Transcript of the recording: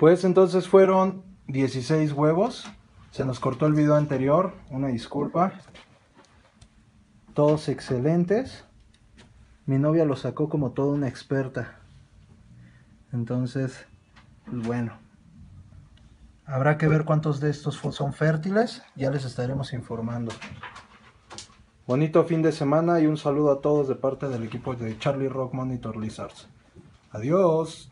Pues entonces fueron 16 huevos. Se nos cortó el video anterior, una disculpa. Todos excelentes. Mi novia los sacó como toda una experta. Entonces, pues bueno. Habrá que ver cuántos de estos son fértiles. Ya les estaremos informando. Bonito fin de semana y un saludo a todos de parte del equipo de Charlie Rock Monitor Lizards. Adiós.